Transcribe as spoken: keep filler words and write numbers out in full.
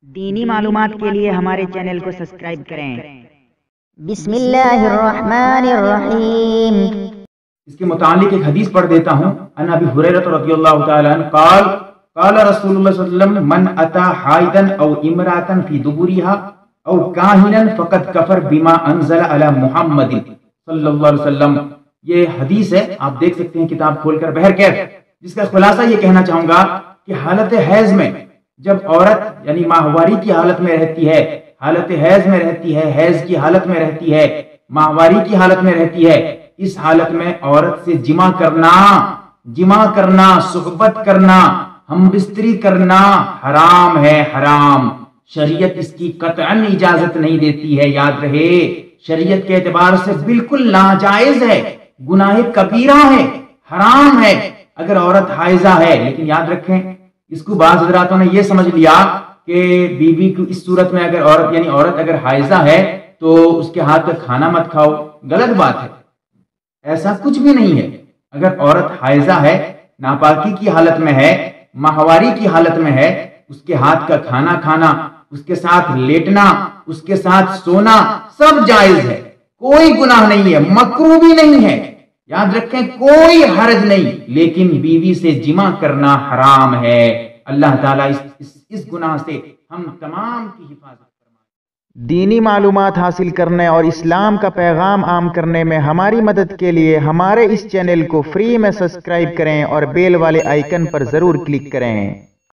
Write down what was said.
دینی معلومات کے لیے ہمارے چینل کو سبسکرائب کریں۔ بسم اللہ الرحمن الرحیم۔ اس کے متعلق ایک حدیث پڑھ دیتا ہوں۔ ان ابی ہریرہ رضی اللہ تعالی عنہ قال قال رسول اللہ صلی اللہ علیہ وسلم من اتا حائدا او امراتا فی دبرها او کاہنا فقد کفر بما انزل علی محمد صلی اللہ علیہ وسلم۔ یہ حدیث ہے، آپ دیکھ سکتے ہیں کتاب کھول کر بہرکیف، جس کا خلاصہ یہ کہنا چاہوں گا کہ حالت حیض میں جب عورت یعنی ماہواری کی حالت میں رہتی ہے، حالت حیض میں رہتی ہے، حیض کی حالت میں رہتی ہے، ماہواری کی حالت میں رہتی ہے، اس حالت میں عورت سے جمع کرنا جمع کرنا صحبت کرنا، ہم بستری کرنا حرام ہے، حرام۔ شریعت اس کی قطعاً اجازت نہیں دیتی ہے، یاد رہے، شریعت کے اعتبار سے بالکل ناجائز ہے، گناہ کبیرہ ہے، حرام ہے اگر عورت حائضہ ہے۔ لیکن یاد رکھیں، اس کو بعض حضراتوں نے یہ سمجھ لیا کہ بیوی کو اس صورت میں اگر عورت یعنی عورت اگر حائضہ ہے تو اس کے ہاتھ کا کھانا مت کھاؤ۔ غلط بات ہے، ایسا کچھ بھی نہیں ہے۔ اگر عورت حائضہ ہے، ناپاکی کی حالت میں ہے، ماہواری کی حالت میں ہے، اس کے ہاتھ کا کھانا کھانا، اس کے ساتھ لیٹنا، اس کے ساتھ سونا سب جائز ہے، کوئی گناہ نہیں ہے، مکروہ بھی نہیں ہے، یاد رکھیں کوئی حرج نہیں۔ لیکن بیوی سے جمع کرنا حرام ہے۔ اللہ تعالیٰ اس, اس, اس گناہ سے ہم تمام کی حفاظت فرمائے۔ دینی معلومات حاصل کرنے اور اسلام کا پیغام عام کرنے میں ہماری مدد کے لیے ہمارے اس چینل کو فری میں سبسکرائب کریں اور بیل والے آئیکن پر ضرور کلک کریں۔